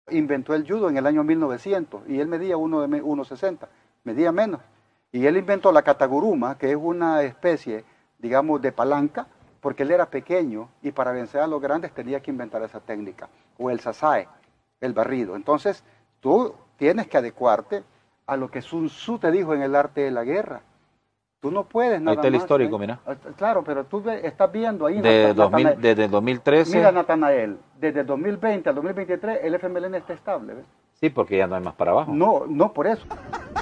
Inventó el judo en el año 1900 y él medía 1,60, medía menos. Y él inventó la kataguruma, que es una especie, digamos, de palanca, porque él era pequeño y para vencer a los grandes tenía que inventar esa técnica. O el sasae, el barrido. Entonces, tú tienes que adecuarte a lo que Sun Tzu te dijo en el arte de la guerra. Tú no puedes Ahí nada está el más. histórico, mira. Claro, pero tú estás viendo ahí, Desde el 2013. Mira, Natanael, desde el 2020 al 2023 el FMLN está estable. ¿Ves? Sí, porque ya no hay más para abajo. No, no por eso.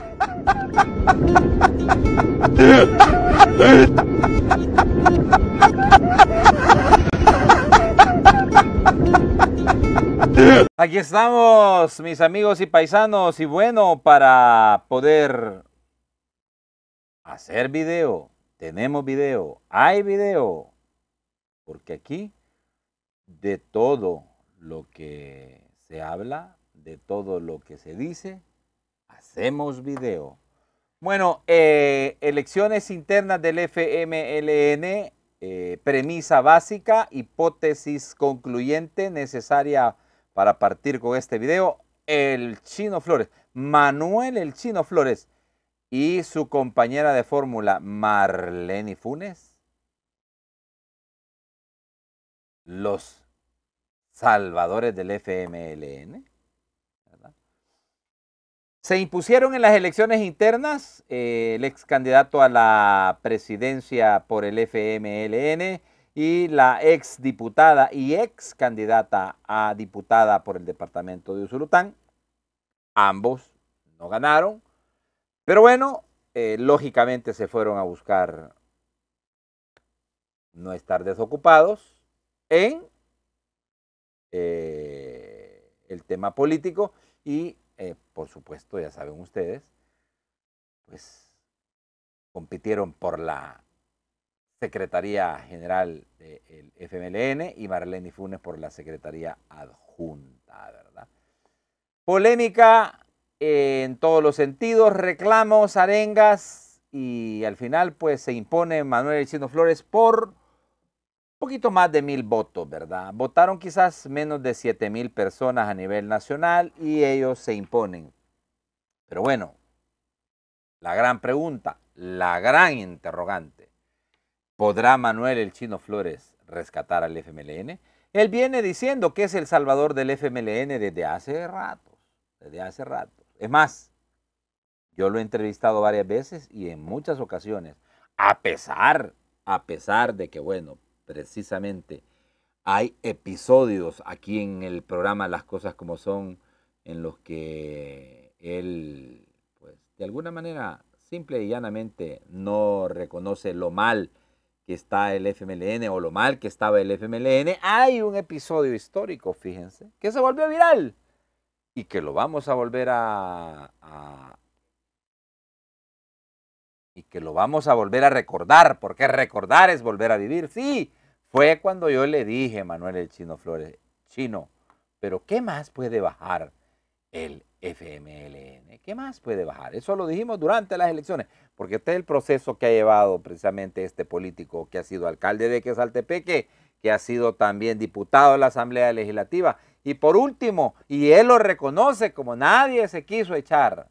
Aquí estamos, mis amigos y paisanos, y bueno, para poder hacer video, tenemos video, hay video, porque aquí de todo lo que se habla, de todo lo que se dice, hacemos video. Bueno, elecciones internas del FMLN, premisa básica, hipótesis concluyente necesaria para partir con este video. El Chino Flores, Manuel el Chino Flores y su compañera de fórmula Marlene Funes, los salvadores del FMLN, ¿verdad? Se impusieron en las elecciones internas el ex candidato a la presidencia por el FMLN y la ex diputada y ex candidata a diputada por el departamento de Usulután. Ambos no ganaron, pero bueno, lógicamente se fueron a buscar no estar desocupados en el tema político y por supuesto, ya saben ustedes, pues compitieron por la Secretaría General del FMLN y Marlene Funes por la Secretaría Adjunta, ¿verdad? Polémica en todos los sentidos, reclamos, arengas y al final pues se impone Manuel El Chino Flores por poquito más de 1000 votos, ¿verdad? Votaron quizás menos de 7000 personas a nivel nacional y ellos se imponen. Pero bueno, la gran pregunta, la gran interrogante, ¿podrá Manuel El Chino Flores rescatar al FMLN? Él viene diciendo que es el salvador del FMLN desde hace rato, Es más, yo lo he entrevistado varias veces y en muchas ocasiones, a pesar de que, bueno, precisamente hay episodios aquí en el programa Las Cosas Como Son en los que él, pues, de alguna manera, simple y llanamente no reconoce lo mal que está el FMLN o lo mal que estaba el FMLN. Hay un episodio histórico, fíjense, que se volvió viral y que lo vamos a volver a recordar, porque recordar es volver a vivir. Sí, fue cuando yo le dije a Manuel El Chino Flores, Chino, pero ¿qué más puede bajar el FMLN? ¿Qué más puede bajar? Eso lo dijimos durante las elecciones, porque este es el proceso que ha llevado precisamente este político que ha sido alcalde de Quezaltepeque, que ha sido también diputado de la Asamblea Legislativa, y por último, y él lo reconoce como nadie se quiso echar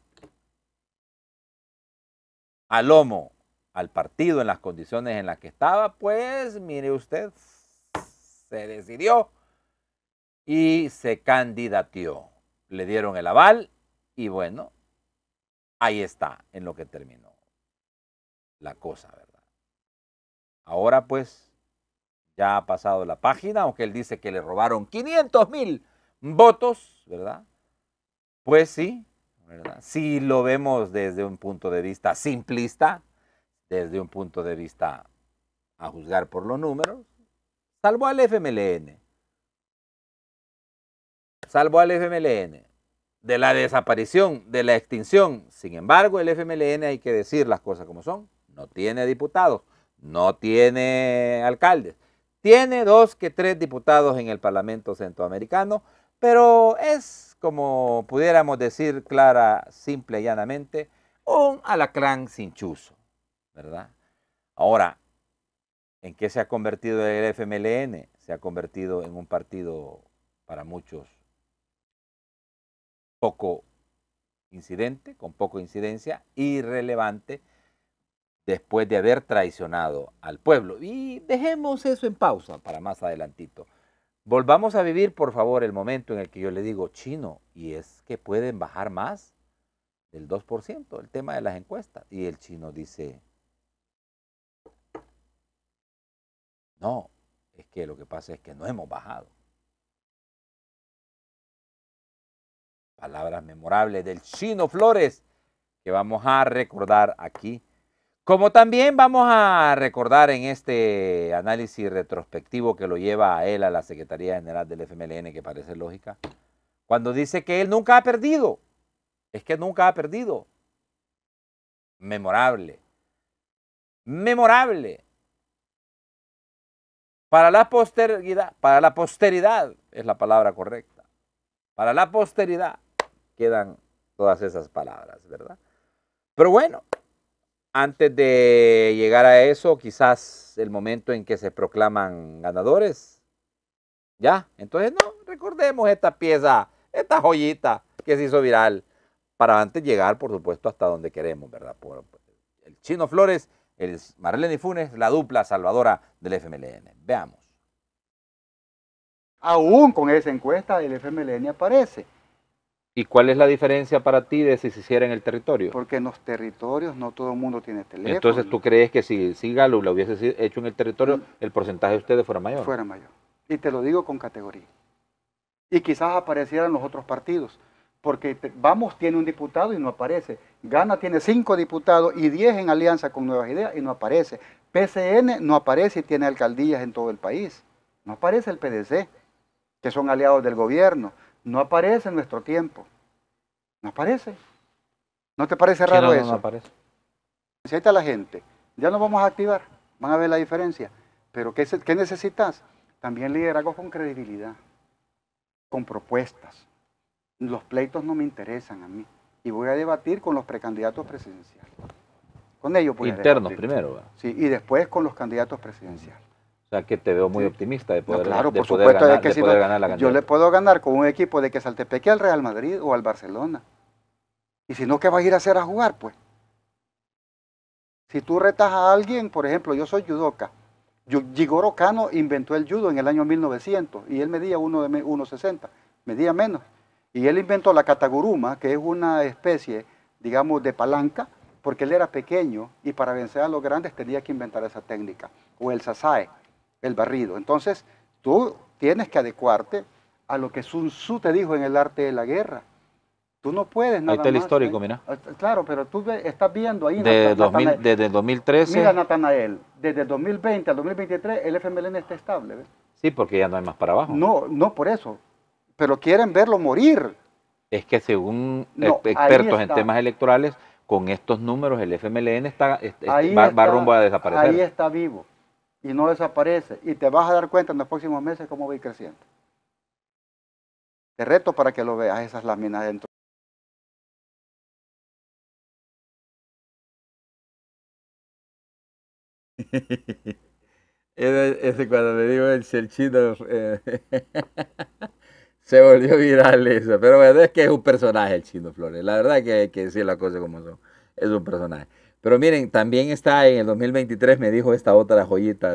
al lomo al partido en las condiciones en las que estaba, pues mire usted, se decidió y se candidateó. Le dieron el aval y bueno, ahí está en lo que terminó la cosa, ¿verdad? Ahora pues ya ha pasado la página, aunque él dice que le robaron 500,000 votos, ¿verdad? Pues sí, ¿verdad? Si lo vemos desde un punto de vista simplista, desde un punto de vista a juzgar por los números, salvó al FMLN. Salvó al FMLN de la desaparición, de la extinción. Sin embargo, el FMLN, hay que decir las cosas como son, no tiene diputados, no tiene alcaldes. Tiene 2 que 3 diputados en el Parlamento Centroamericano, pero es, como pudiéramos decir clara, simple y llanamente, un alacrán sin chuzo, ¿verdad? Ahora, ¿en qué se ha convertido el FMLN? Se ha convertido en un partido para muchos poco incidente, con poca incidencia, irrelevante, después de haber traicionado al pueblo. Y dejemos eso en pausa para más adelantito. Volvamos a vivir, por favor, el momento en el que yo le digo, Chino, y es que pueden bajar más del 2%, el tema de las encuestas. Y el Chino dice, no, es que lo que pasa es que no hemos bajado. Palabras memorables del Chino Flores que vamos a recordar aquí. Como también vamos a recordar en este análisis retrospectivo que lo lleva a él a la Secretaría General del FMLN, que parece lógica, cuando dice que él nunca ha perdido. Es que nunca ha perdido. Memorable. Memorable. Para la posteridad es la palabra correcta. Para la posteridad quedan todas esas palabras, ¿verdad? Pero bueno, antes de llegar a eso, quizás el momento en que se proclaman ganadores, ya, entonces no, recordemos esta pieza, esta joyita que se hizo viral, para antes llegar, por supuesto, hasta donde queremos, ¿verdad? Por el Chino Flores, el Marlene Funes, la dupla salvadora del FMLN. Veamos. Aún con esa encuesta, el FMLN aparece. ¿Y cuál es la diferencia para ti de si se hiciera en el territorio? Porque en los territorios no todo el mundo tiene teléfono. Entonces, ¿tú crees que si Galo lo hubiese hecho en el territorio, el porcentaje de ustedes fuera mayor? Fuera mayor. Y te lo digo con categoría. Y quizás aparecieran los otros partidos. Porque Vamos tiene un diputado y no aparece. Gana tiene 5 diputados y 10 en alianza con Nuevas Ideas y no aparece. PCN no aparece y tiene alcaldías en todo el país. No aparece el PDC, que son aliados del gobierno. No aparece en Nuestro Tiempo. No aparece. ¿No te parece raro eso? No aparece. Si ahí está la gente, ya nos vamos a activar, van a ver la diferencia. Pero ¿qué necesitas? También liderazgo con credibilidad, con propuestas. Los pleitos no me interesan a mí. Y voy a debatir con los precandidatos presidenciales. Con ellos voy internos a debatir. Primero, ¿verdad? Sí, y después con los candidatos presidenciales. O sea, que te veo muy optimista de poder, claro, por poder supuesto, ganar, es que si ganar la candidatura. yo le puedo ganar con un equipo de que Saltepeque al Real Madrid o al Barcelona. Y si no, ¿qué vas a ir a hacer a jugar, pues? Si tú retas a alguien, por ejemplo, yo soy judoka. Jigoro Kano inventó el judo en el año 1900 y él medía 1,60, medía menos. Y él inventó la kataguruma, que es una especie, digamos, de palanca, porque él era pequeño y para vencer a los grandes tenía que inventar esa técnica. O el sasae, el barrido. Entonces, tú tienes que adecuarte a lo que Sun Tzu te dijo en el arte de la guerra. Tú no puedes nada más. Ahí está el histórico, mira. Claro, pero tú estás viendo ahí. Desde el 2013. Mira, Natanael, desde el 2020 al 2023 el FMLN está estable, ¿ves? Sí, porque ya no hay más para abajo. No por eso. Pero quieren verlo morir. Es que según expertos en temas electorales, con estos números el FMLN va rumbo a desaparecer. Ahí está vivo y no desaparece. Y te vas a dar cuenta en los próximos meses cómo va a ir creciendo. Te reto para que lo veas, esas láminas dentro. Ese cuando me dijo el Chino se volvió viral eso, pero bueno, es que es un personaje el Chino Flores, la verdad que hay que decir las cosas como son, es un personaje. Pero miren, también está en el 2023, me dijo esta otra joyita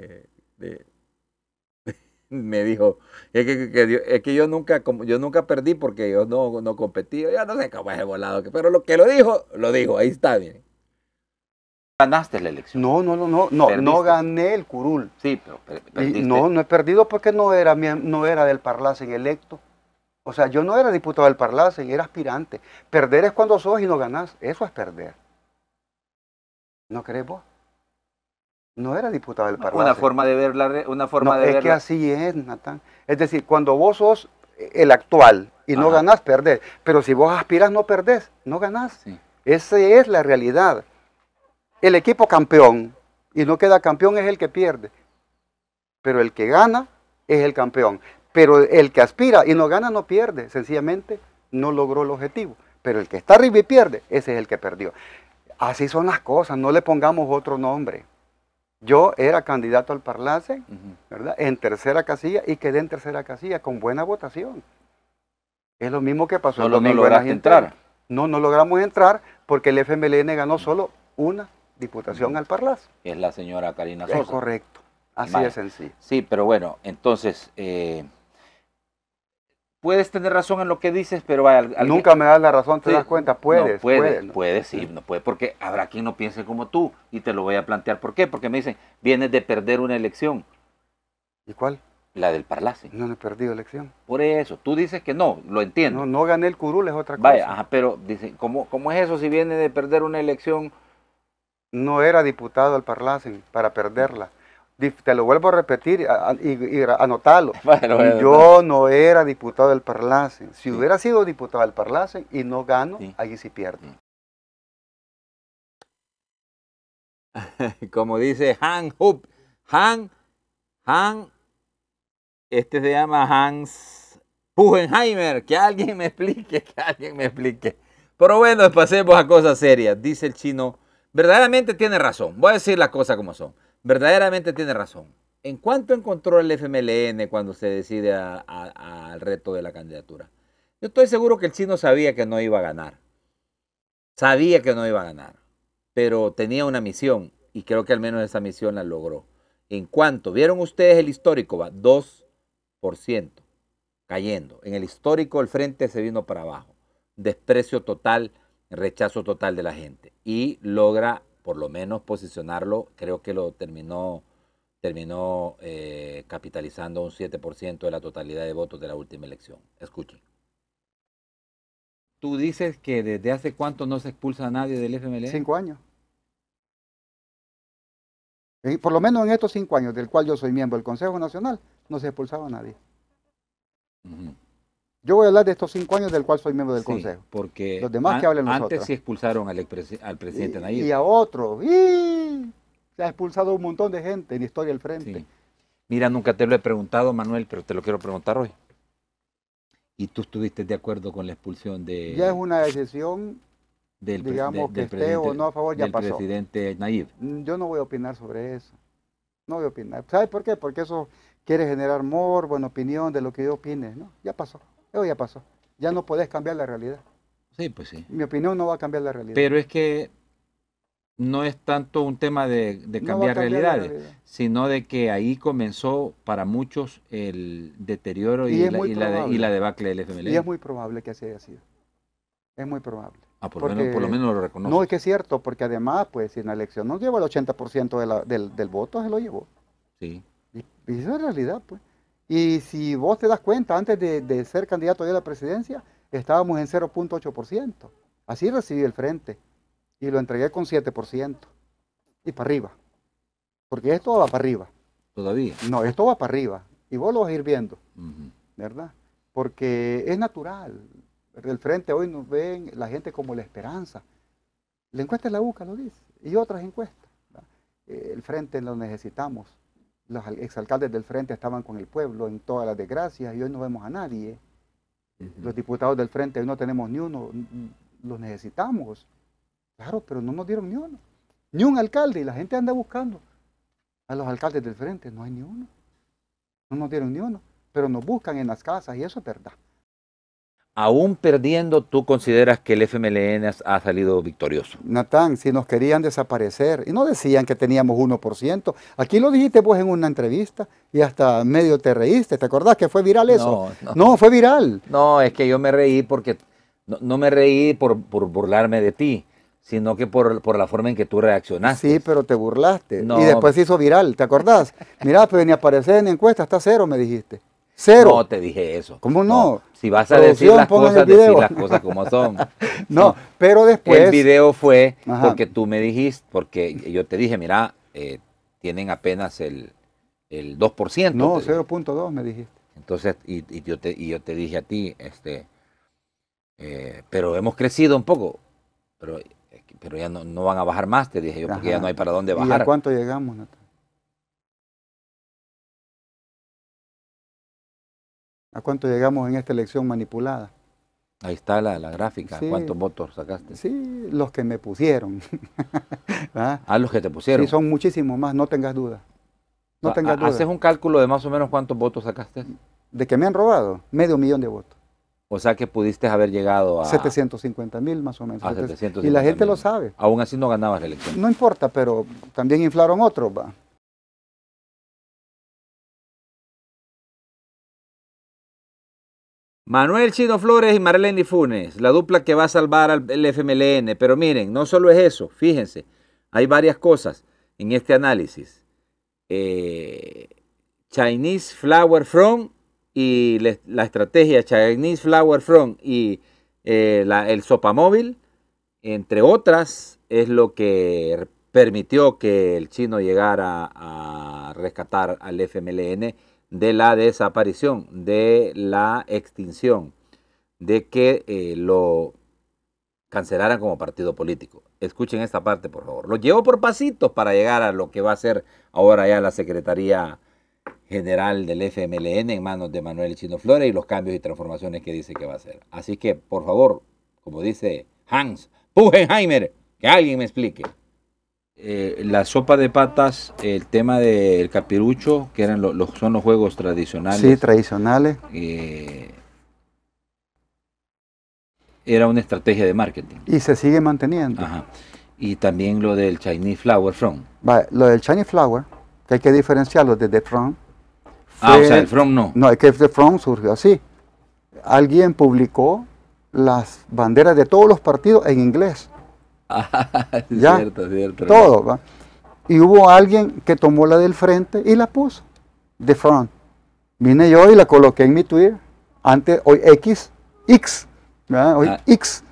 me dijo, es que yo nunca perdí porque yo no competí, yo no sé cómo es el volado, pero lo que lo dijo, ahí está, miren. Ganaste la elección. No gané el curul. Sí, pero perdiste. No he perdido porque no era del Parlacen electo. O sea, yo no era diputado del Parlacen, era aspirante. Perder es cuando sos y no ganás. Eso es perder. ¿No crees vos? No era diputado del Parlacen. Una forma de verla, es que así es, Natán. Es decir, cuando vos sos el actual y no ganás, perdés. Pero si vos aspirás, no perdés, no ganás. Sí. Esa es la realidad. El equipo campeón y no queda campeón es el que pierde. Pero el que gana es el campeón. Pero el que aspira y no gana no pierde. Sencillamente no logró el objetivo. Pero el que está arriba y pierde, ese es el que perdió. Así son las cosas, no le pongamos otro nombre. Yo era candidato al Parlacen, ¿verdad? En tercera casilla y quedé en tercera casilla con buena votación. Es lo mismo que pasó el Solo no domingo en las lograste internas. entrar. No logramos entrar porque el FMLN ganó solo una diputación al Parlazo. Es la señora Karina Sosa. Es correcto, así Vaya. de sencillo. Sí, pero bueno, entonces, puedes tener razón en lo que dices, pero vaya, Nunca me das la razón, te Sí, das cuenta, puedes. no, puede, puedes, ¿no? puede, sí, no puede, porque habrá quien no piense como tú, y te lo voy a plantear. ¿Por qué? Porque me dicen, vienes de perder una elección, ¿Y cuál? la del Parlace. No he perdido elección. Por eso, tú dices que no, lo entiendo. No gané el curul, es otra cosa. Vaya, ajá, pero dicen, ¿cómo es eso si viene de perder una elección? No era diputado al Parlacen para perderla. Te lo vuelvo a repetir y anotalo. Bueno, Yo no era diputado del Parlacen. Si Sí. hubiera sido diputado del Parlacen y no gano, Sí. allí sí pierdo. Como dice Han Hub, Han, este se llama Hans Buchenheimer, que alguien me explique, Pero bueno, pasemos a cosas serias. Dice el chino, verdaderamente tiene razón. Voy a decir las cosas como son. Verdaderamente tiene razón. ¿En cuánto encontró el FMLN cuando se decide al reto de la candidatura? Yo estoy seguro que el chino sabía que no iba a ganar. Sabía que no iba a ganar. Pero tenía una misión y creo que al menos esa misión la logró. ¿En cuánto? ¿Vieron ustedes el histórico? Va 2% cayendo. En el histórico el frente se vino para abajo. Desprecio total, rechazo total de la gente. Y logra por lo menos posicionarlo, creo que lo terminó capitalizando un 7% de la totalidad de votos de la última elección. Escuchen. Tú dices que desde hace cuánto no se expulsa a nadie del FMLN. 5 años. Y por lo menos en estos 5 años, del cual yo soy miembro del Consejo Nacional, no se expulsaba a nadie. Uh-huh. Yo voy a hablar de estos 5 años del cual soy miembro del Sí, Consejo. porque Los demás que hablen los antes otros. sí expulsaron al presidente Nayib. Y a otro. Se ha expulsado un montón de gente en la historia del frente. Sí. Mira, nunca te lo he preguntado, Manuel, pero te lo quiero preguntar hoy. ¿Y tú estuviste de acuerdo con la expulsión de... Ya es una decisión, del digamos, que esté presidente, o no a favor, ya del pasó. presidente Nayib? Yo no voy a opinar sobre eso. No voy a opinar. ¿Sabes por qué? Porque eso quiere generar morbo, en opinión de lo que yo opine. ¿No? Ya pasó. Eso ya pasó. Ya no podés cambiar la realidad. Sí, pues sí. Mi opinión no va a cambiar la realidad. Pero es que no es tanto un tema de No va a cambiar cambiar la realidades, realidad. sino de que ahí comenzó para muchos el deterioro Y y, es muy probable. la debacle del FMLN. Y es muy probable que así haya sido. Es muy probable. Por lo menos lo reconoce. No, es que es cierto, porque además, pues, si en la elección no lleva el 80% del voto, se lo llevó. Sí. Y eso es realidad, pues. Y si vos te das cuenta, antes de ser candidato a la presidencia, estábamos en 0.8%. Así recibí el frente. Y lo entregué con 7%. Y para arriba. Porque esto va para arriba. Todavía. No, esto va para arriba. Y vos lo vas a ir viendo. Uh-huh. ¿Verdad? Porque es natural. El frente hoy nos ven la gente como la esperanza. La encuesta de la UCA lo dice. Y otras encuestas. El frente lo necesitamos. Los exalcaldes del frente estaban con el pueblo en todas las desgracias y hoy no vemos a nadie. Uh-huh. Los diputados del frente hoy no tenemos ni uno. Los necesitamos. Claro, pero no nos dieron ni uno. Ni un alcalde. Y la gente anda buscando a los alcaldes del frente. No hay ni uno. No nos dieron ni uno. Pero nos buscan en las casas y eso es verdad. Aún perdiendo, ¿tú consideras que el FMLN ha salido victorioso? Natán, si nos querían desaparecer, y no decían que teníamos 1%, aquí lo dijiste vos en una entrevista, y hasta medio te reíste, ¿te acordás que fue viral eso? No, fue viral. No, es que yo me reí porque, no me reí por burlarme de ti, sino que por la forma en que tú reaccionaste. Sí, pero te burlaste, No. Y después se hizo viral, ¿te acordás? Mirá, pues ni aparecer en encuesta, está 0, me dijiste. 0. No te dije eso. ¿Cómo no? Si vas a decir las cosas, decir las cosas como son. No, pero después... El video fue Ajá. porque tú me dijiste, porque yo te dije, mira, tienen apenas el 2%. No, 0.2 me dijiste. Entonces, y yo te dije a ti, pero hemos crecido un poco, pero ya no van a bajar más, te dije yo, porque Ajá. ya no hay para dónde ¿Y bajar. a cuánto llegamos, Natán? ¿A cuánto llegamos en esta elección manipulada? Ahí está la gráfica, Sí. ¿Cuántos votos sacaste? Sí, los que me pusieron. Ah, los que te pusieron. Sí, son muchísimos más, no tengas duda. No tengas duda. ¿Haces un cálculo de más o menos cuántos votos sacaste? De que me han robado, 500,000 de votos. O sea que pudiste haber llegado a 750,000 más o menos. a 750,000. Y la gente lo sabe. Aún así no ganabas la elección. No importa, pero también inflaron otros, va. Manuel Chino Flores y Marlene Funes, la dupla que va a salvar al FMLN. Pero miren, no solo es eso, fíjense, hay varias cosas en este análisis. Chinese Flower Front y la estrategia Chinese Flower Front y el Sopamóvil, entre otras, es lo que permitió que el chino llegara a rescatar al FMLN de la desaparición, de la extinción, de que lo cancelaran como partido político. Escuchen esta parte, por favor. Lo llevo por pasitos para llegar a lo que va a ser ahora ya la Secretaría General del FMLN en manos de Manuel Chino Flores y los cambios y transformaciones que dice que va a hacer. Así que, por favor, como dice Hans Buchenheimer, que alguien me explique. La sopa de patas, el tema del capirucho, que eran son los juegos tradicionales. Sí, tradicionales. Era una estrategia de marketing. Y se sigue manteniendo. Ajá. Y también lo del Chinese Flower Front. Lo del Chinese Flower, que hay que diferenciarlo de The Front. O sea, el Front no. No, es que The Front surgió así. Alguien publicó las banderas de todos los partidos en inglés. Ya, cierto. Todo, ¿va? Y hubo alguien que tomó la del frente y la puso, The Front. Vine yo y la coloqué en mi Twitter, antes, hoy X, ¿verdad? Hoy X.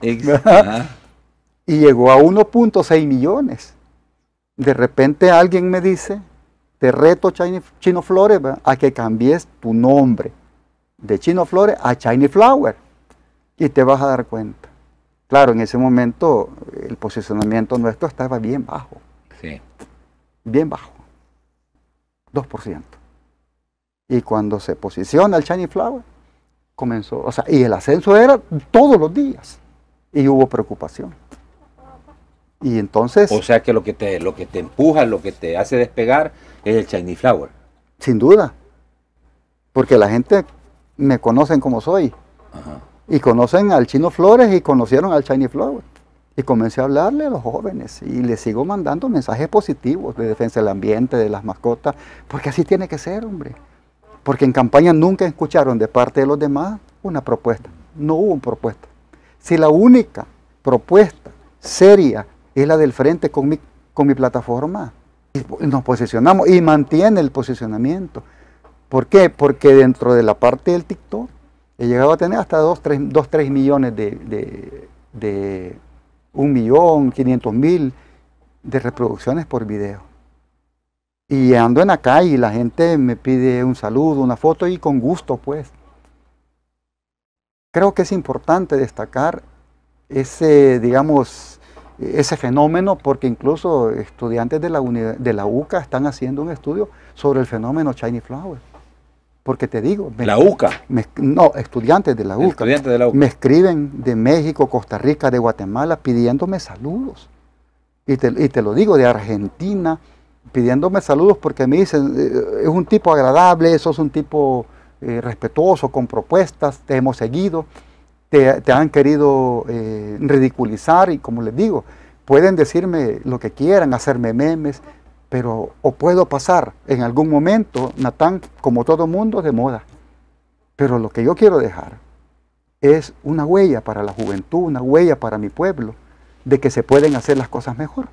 Y llegó a 1.6 millones. De repente alguien me dice, te reto Chino Flores, ¿verdad?, a que cambies tu nombre de Chino Flores a Chinese Flower. Y te vas a dar cuenta. Claro, en ese momento el posicionamiento nuestro estaba bien bajo. Sí. Bien bajo. 2%. Y cuando se posiciona el Chinese Flower, comenzó, o sea, y el ascenso era todos los días. Y hubo preocupación. Y entonces... O sea que lo que te empuja, lo que te hace despegar es el Chinese Flower. Sin duda. Porque la gente me conocen como soy. Ajá. Y conocen al Chino Flores y conocieron al Chinese Flower. Y comencé a hablarle a los jóvenes y les sigo mandando mensajes positivos de defensa del ambiente, de las mascotas, porque así tiene que ser, hombre. Porque en campaña nunca escucharon de parte de los demás una propuesta. No hubo una propuesta. Si la única propuesta seria es la del frente con mi plataforma, y nos posicionamos y mantiene el posicionamiento. ¿Por qué? Porque dentro de la parte del TikTok he llegado a tener hasta 3 millones de 1.500.000 de reproducciones por video. Y ando en la calle y la gente me pide un saludo, una foto y con gusto, pues. Creo que es importante destacar ese, digamos, ese fenómeno, porque incluso estudiantes de la UCA están haciendo un estudio sobre el fenómeno Chinese Flower. Porque te digo... ¿La UCA? No, estudiantes de la UCA. Estudiantes de la UCA. Me escriben de México, Costa Rica, de Guatemala, pidiéndome saludos. Y te lo digo, de Argentina, pidiéndome saludos porque me dicen, es un tipo agradable, sos un tipo respetuoso, con propuestas, te hemos seguido, te han querido ridiculizar y como les digo, pueden decirme lo que quieran, hacerme memes, pero o puedo pasar en algún momento, Natán, como todo mundo, de moda. Pero lo que yo quiero dejar es una huella para la juventud, una huella para mi pueblo, de que se pueden hacer las cosas mejor.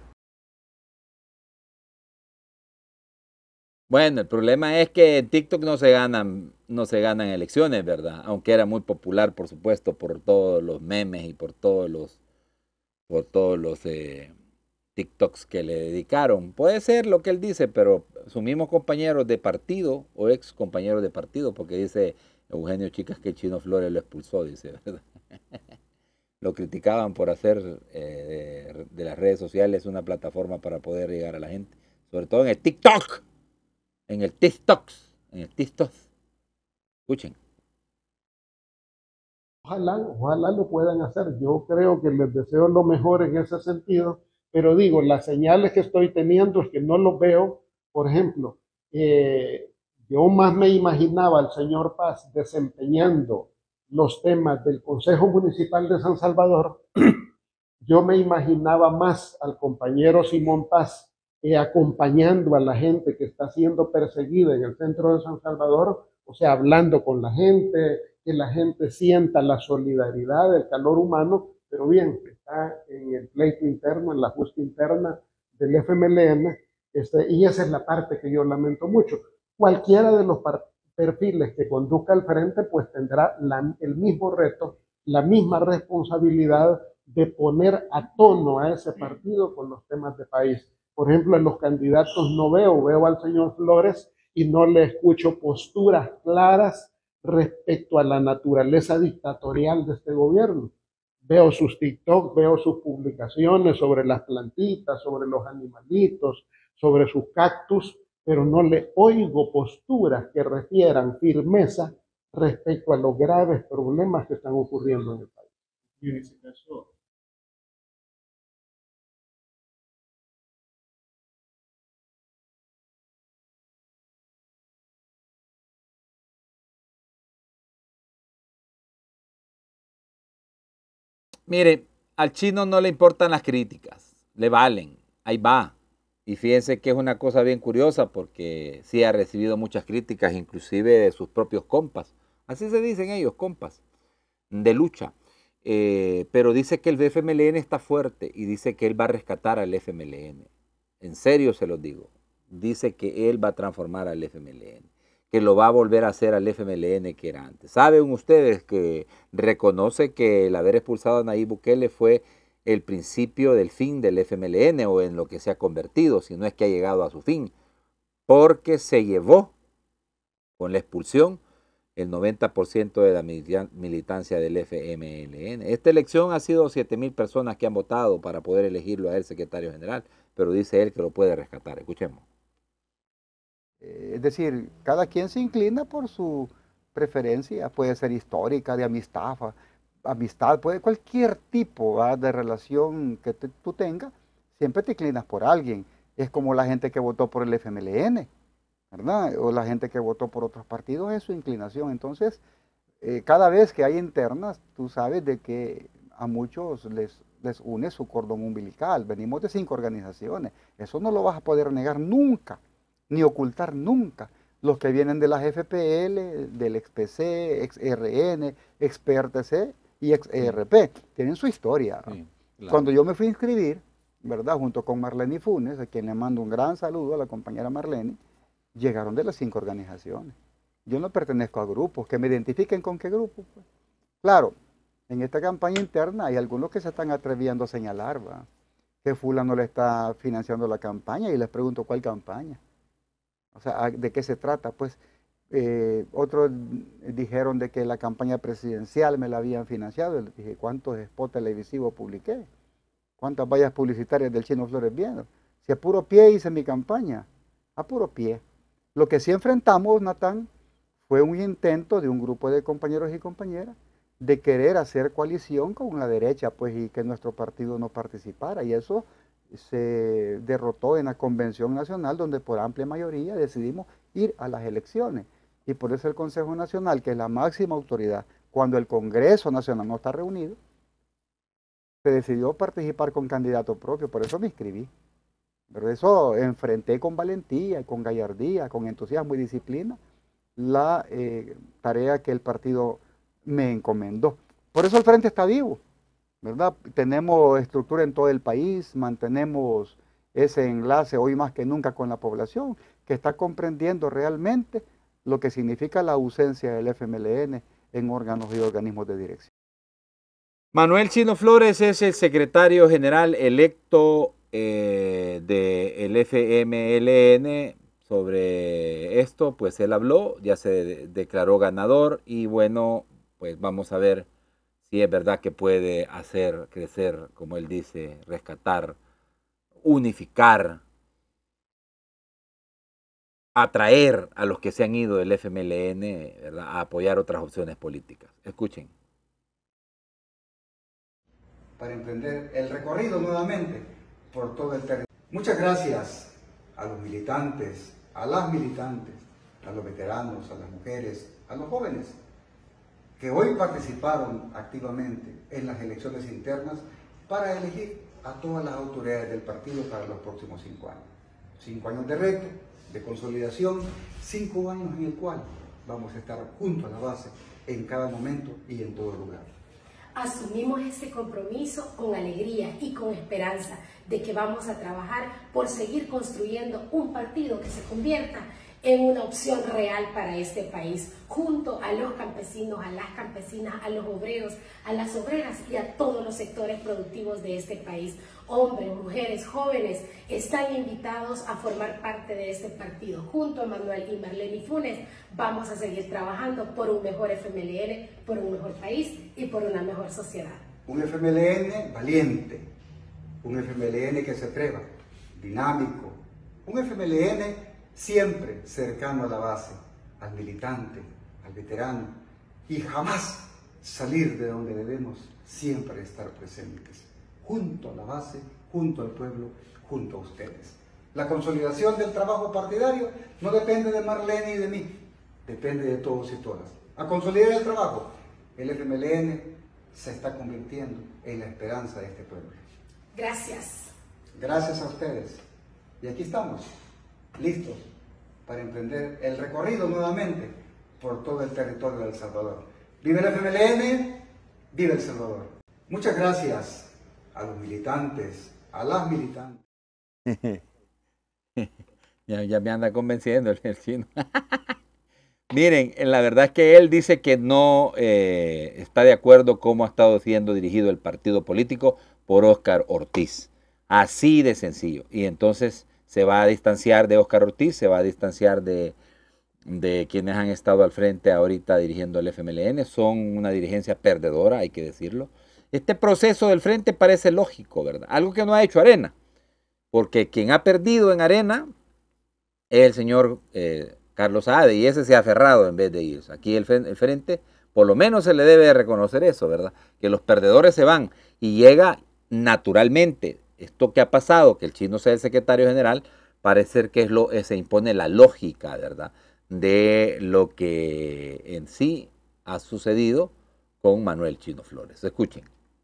Bueno, el problema es que en TikTok no se ganan elecciones, ¿verdad? Aunque era muy popular, por supuesto, por todos los memes y por todos los TikToks que le dedicaron. Puede ser lo que él dice, pero sus mismos compañeros de partido o ex compañeros de partido, porque dice Eugenio Chicas que Chino Flores lo expulsó, dice, ¿verdad? Lo criticaban por hacer de las redes sociales una plataforma para poder llegar a la gente, sobre todo en el TikTok. En el TikTok. Escuchen. Ojalá lo puedan hacer. Yo creo que les deseo lo mejor en ese sentido, pero digo, las señales que estoy teniendo es que no lo veo. Por ejemplo, yo más me imaginaba al señor Paz desempeñando los temas del Consejo Municipal de San Salvador, yo me imaginaba más al compañero Simón Paz acompañando a la gente que está siendo perseguida en el centro de San Salvador, o sea, hablando con la gente, que la gente sienta la solidaridad, el calor humano, pero bien, está en el pleito interno, en la justa interna del FMLN, y esa es la parte que yo lamento mucho. Cualquiera de los perfiles que conduzca al frente, pues tendrá el mismo reto, la misma responsabilidad de poner a tono a ese partido con los temas de país. Por ejemplo, en los candidatos no veo al señor Flores y no le escucho posturas claras respecto a la naturaleza dictatorial de este gobierno. Veo sus TikTok, veo sus publicaciones sobre las plantitas, sobre los animalitos, sobre sus cactus, pero no le oigo posturas que refieran firmeza respecto a los graves problemas que están ocurriendo en el país. Y en ese caso, mire, al chino no le importan las críticas, le valen, ahí va. Y fíjense que es una cosa bien curiosa porque sí ha recibido muchas críticas, inclusive de sus propios compas. Así se dicen ellos, compas, de lucha. Pero dice que el FMLN está fuerte y dice que él va a rescatar al FMLN. En serio se los digo. Dice que él va a transformar al FMLN, que lo va a volver a hacer al FMLN que era antes. ¿Saben ustedes que reconoce que el haber expulsado a Nayib Bukele fue el principio del fin del FMLN o en lo que se ha convertido, si no es que ha llegado a su fin? Porque se llevó con la expulsión el 90% de la militancia del FMLN. Esta elección ha sido 7,000 personas que han votado para poder elegirlo a él secretario general, pero dice él que lo puede rescatar. Escuchemos. Es decir, cada quien se inclina por su preferencia, puede ser histórica, de amistad, puede cualquier tipo de relación que tú tengas, siempre te inclinas por alguien. Es como la gente que votó por el FMLN, ¿verdad? O la gente que votó por otros partidos, es su inclinación. Entonces, cada vez que hay internas, tú sabes de que a muchos les une su cordón umbilical. Venimos de 5 organizaciones. Eso no lo vas a poder negar nunca, ni ocultar nunca. Los que vienen de las FPL, del ex-PC, ex-RN, ex-PRTC y ex-ERP, tienen su historia. Sí, claro. Cuando yo me fui a inscribir, ¿verdad? Junto con Marlene Funes, a quien le mando un gran saludo a la compañera Marlene, llegaron de las 5 organizaciones. Yo no pertenezco a grupos, que me identifiquen con qué grupo. Pues. Claro, en esta campaña interna hay algunos que se están atreviendo a señalar, ¿va? Que fulano le está financiando la campaña, y les pregunto, ¿cuál campaña? O sea, ¿de qué se trata? Pues otros dijeron de que la campaña presidencial me la habían financiado. Les dije, ¿cuántos spots televisivos publiqué? ¿Cuántas vallas publicitarias del Chino Flores vieron? Si a puro pie hice mi campaña, a puro pie. Lo que sí enfrentamos, Natán, fue un intento de un grupo de compañeros y compañeras de querer hacer coalición con la derecha, pues, y que nuestro partido no participara. Y eso se derrotó en la Convención Nacional, donde por amplia mayoría decidimos ir a las elecciones. Y por eso el Consejo Nacional, que es la máxima autoridad, cuando el Congreso Nacional no está reunido, se decidió participar con candidato propio. Por eso me inscribí. Pero eso enfrenté con valentía, con gallardía, con entusiasmo y disciplina la tarea que el partido me encomendó. Por eso el Frente está vivo, ¿verdad? Tenemos estructura en todo el país, mantenemos ese enlace hoy más que nunca con la población, que está comprendiendo realmente lo que significa la ausencia del FMLN en órganos y organismos de dirección. Manuel Chino Flores es el secretario general electo del FMLN. Sobre esto, pues él habló, ya se declaró ganador y bueno, pues vamos a ver si es verdad que puede hacer crecer, como él dice, rescatar, unificar, atraer a los que se han ido del FMLN, ¿verdad?, a apoyar otras opciones políticas. Escuchen. Para emprender el recorrido nuevamente por todo el territorio. Muchas gracias a los militantes, a las militantes, a los veteranos, a las mujeres, a los jóvenes, que hoy participaron activamente en las elecciones internas para elegir a todas las autoridades del partido para los próximos 5 años. 5 años de reto, de consolidación, 5 años en el cual vamos a estar junto a la base en cada momento y en todo lugar. Asumimos ese compromiso con alegría y con esperanza de que vamos a trabajar por seguir construyendo un partido que se convierta en una opción real para este país, junto a los campesinos, a las campesinas, a los obreros, a las obreras y a todos los sectores productivos de este país. Hombres, mujeres, jóvenes están invitados a formar parte de este partido. Junto a Manuel y Marlene Funes vamos a seguir trabajando por un mejor FMLN, por un mejor país y por una mejor sociedad. Un FMLN valiente, un FMLN que se atreva, dinámico, un FMLN siempre cercano a la base, al militante, al veterano, y jamás salir de donde debemos siempre estar presentes, junto a la base, junto al pueblo, junto a ustedes. La consolidación del trabajo partidario no depende de Marlene y de mí, depende de todos y todas. A consolidar el trabajo, el FMLN se está convirtiendo en la esperanza de este pueblo. Gracias. Gracias a ustedes. Y aquí estamos, listos para emprender el recorrido nuevamente por todo el territorio de El Salvador. ¡Viva el FMLN! ¡Viva El Salvador! Muchas gracias a los militantes, a las militantes. Ya me anda convenciendo el chino. Miren, la verdad es que él dice que no está de acuerdo cómo ha estado siendo dirigido el partido político por Óscar Ortiz. Así de sencillo. Y entonces se va a distanciar de Óscar Ortiz, se va a distanciar de quienes han estado al frente ahorita dirigiendo el FMLN. Son una dirigencia perdedora, hay que decirlo. Este proceso del frente parece lógico, ¿verdad? Algo que no ha hecho Arena. Porque quien ha perdido en Arena es el señor Carlos Saade, y ese se ha aferrado en vez de irse. Aquí el frente, por lo menos se le debe reconocer eso, ¿verdad? Que los perdedores se van y llega naturalmente. Esto que ha pasado, que el chino sea el secretario general, parece ser que se impone la lógica, ¿verdad?, de lo que en sí ha sucedido con Manuel Chino Flores. Escuchen.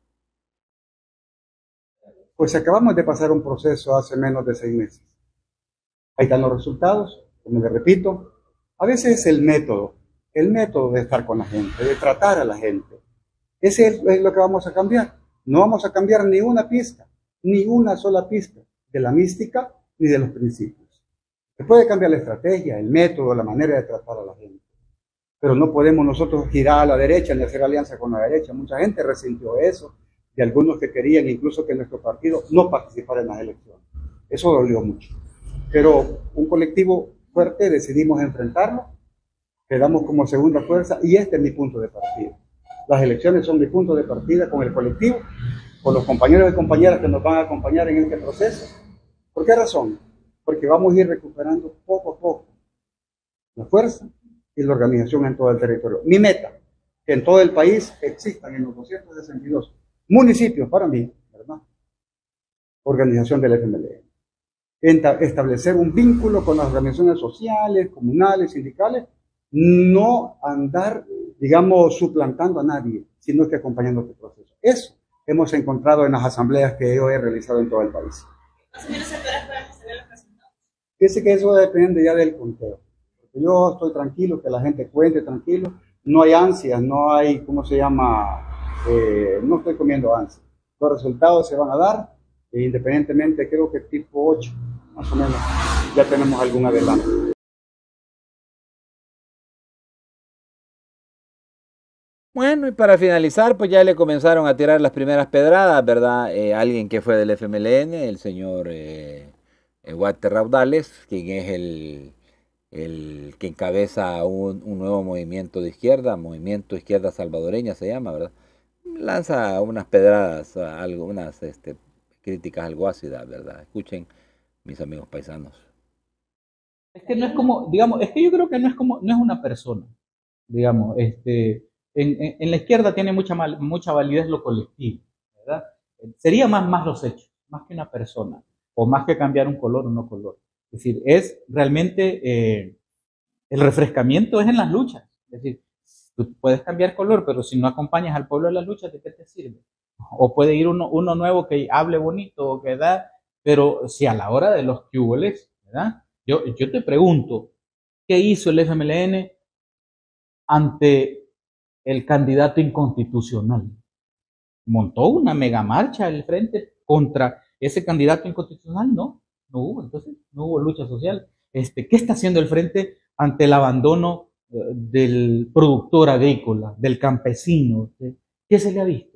Pues acabamos de pasar un proceso hace menos de 6 meses. Ahí están los resultados, como les repito. A veces es el método de estar con la gente, de tratar a la gente. Ese es lo que vamos a cambiar. No vamos a cambiar ni una pizca, ni una sola pizca de la mística ni de los principios. Se puede cambiar la estrategia, el método, la manera de tratar a la gente. Pero no podemos nosotros girar a la derecha ni hacer alianza con la derecha. Mucha gente resintió eso, de algunos que querían incluso que nuestro partido no participara en las elecciones. Eso dolió mucho. Pero un colectivo fuerte decidimos enfrentarlo, quedamos como segunda fuerza y este es mi punto de partida. Las elecciones son mi punto de partida con el colectivo, con los compañeros y compañeras que nos van a acompañar en este proceso. ¿Por qué razón? Porque vamos a ir recuperando poco a poco la fuerza y la organización en todo el territorio. Mi meta, que en todo el país existan en los 262 municipios, para mí, ¿verdad?, organización del FMLN. Establecer un vínculo con las organizaciones sociales, comunales, sindicales, no andar, digamos, suplantando a nadie, sino que acompañando este proceso. Eso hemos encontrado en las asambleas que yo he realizado en todo el país. Fíjese que eso depende ya del conteo. Yo estoy tranquilo, que la gente cuente tranquilo, no hay ansias, no hay, ¿cómo se llama? No estoy comiendo ansias. Los resultados se van a dar, e independientemente, creo que tipo 8, más o menos, ya tenemos algún adelanto. Bueno, y para finalizar, pues ya le comenzaron a tirar las primeras pedradas, ¿verdad? Alguien que fue del FMLN, el señor Walter Raudales, quien es el que encabeza un nuevo movimiento de izquierda, Movimiento Izquierda Salvadoreña se llama, ¿verdad? Lanza unas pedradas, algunas críticas algo ácidas, ¿verdad? Escuchen, mis amigos paisanos. Es que no es como, digamos, es que yo creo que no es una persona, digamos, en la izquierda tiene mucha validez lo colectivo, ¿verdad? Sería más los hechos, más que una persona, o más que cambiar un color o no color. Es decir, es realmente el refrescamiento es en las luchas. Es decir, Tú puedes cambiar color, pero si no acompañas al pueblo en la lucha, ¿de qué te sirve? O puede ir uno nuevo que hable bonito, que da, pero si a la hora de los cuboles, ¿verdad? Yo te pregunto, ¿qué hizo el FMLN ante el candidato inconstitucional? ¿Montó una mega marcha el frente contra ese candidato inconstitucional? No hubo, entonces no hubo lucha social. ¿Qué está haciendo el frente ante el abandono del productor agrícola, del campesino? ¿Qué se le ha visto?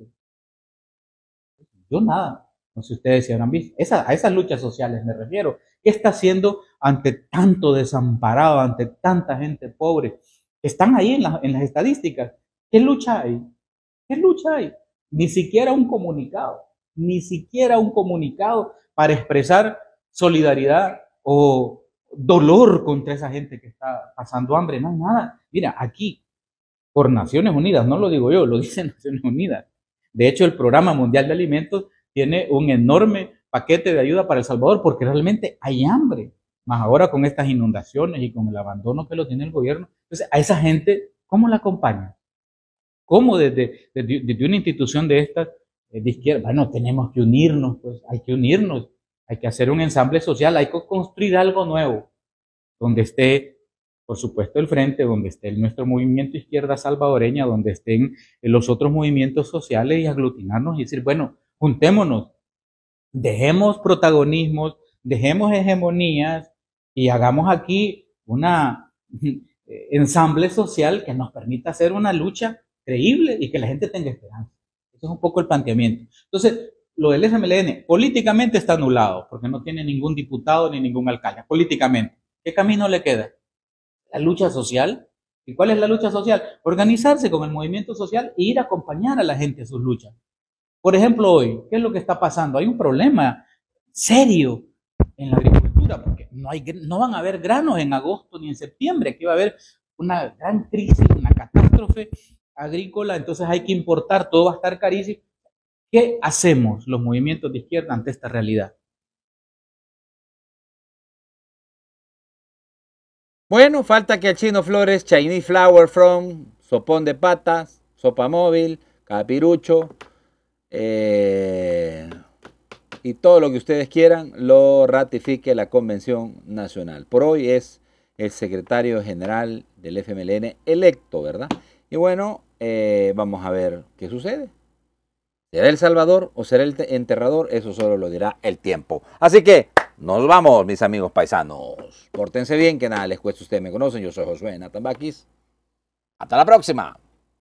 Yo nada. No sé si ustedes se habrán visto. A esas luchas sociales me refiero. ¿Qué está haciendo ante tanto desamparado, ante tanta gente pobre? Están ahí en las estadísticas. ¿Qué lucha hay? ¿Qué lucha hay? Ni siquiera un comunicado. Ni siquiera un comunicado para expresar solidaridad o dolor contra esa gente que está pasando hambre. No hay nada. Mira, aquí, por Naciones Unidas, no lo digo yo, lo dicen Naciones Unidas. De hecho, el Programa Mundial de Alimentos tiene un enorme paquete de ayuda para El Salvador porque realmente hay hambre. Más ahora con estas inundaciones y con el abandono que lo tiene el gobierno. Entonces, a esa gente, ¿cómo la acompaña? ¿Cómo desde una institución de estas, de izquierda? Bueno, tenemos que unirnos, pues hay que unirnos, hay que hacer un ensamble social, hay que construir algo nuevo, donde esté, por supuesto, el frente, donde esté nuestro movimiento izquierda salvadoreña, donde estén los otros movimientos sociales y aglutinarnos y decir, bueno, juntémonos, dejemos protagonismos, dejemos hegemonías y hagamos aquí una ensamble social que nos permita hacer una lucha creíble y que la gente tenga esperanza. Ese es un poco el planteamiento. Entonces, lo del FMLN políticamente está anulado, porque no tiene ningún diputado ni ningún alcalde, políticamente. ¿Qué camino le queda? La lucha social. ¿Y cuál es la lucha social? Organizarse con el movimiento social e ir a acompañar a la gente a sus luchas. Por ejemplo, hoy, ¿qué es lo que está pasando? Hay un problema serio en la agricultura, porque no van a haber granos en agosto ni en septiembre. Aquí va a haber una gran crisis, una catástrofe agrícola, entonces hay que importar, todo va a estar carísimo. ¿Qué hacemos los movimientos de izquierda ante esta realidad? Bueno, falta que el Chino Flores, Chinese Flower From, sopón de patas, sopa móvil, capirucho, y todo lo que ustedes quieran, lo ratifique la Convención Nacional. Por hoy es el secretario general del FMLN electo, ¿verdad? Y bueno, vamos a ver qué sucede. ¿Será el salvador o será el enterrador? Eso solo lo dirá el tiempo. Así que nos vamos, mis amigos paisanos. Pórtense bien, que nada les cuesta, ustedes me conocen. Yo soy Josué Natambakis. Hasta la próxima.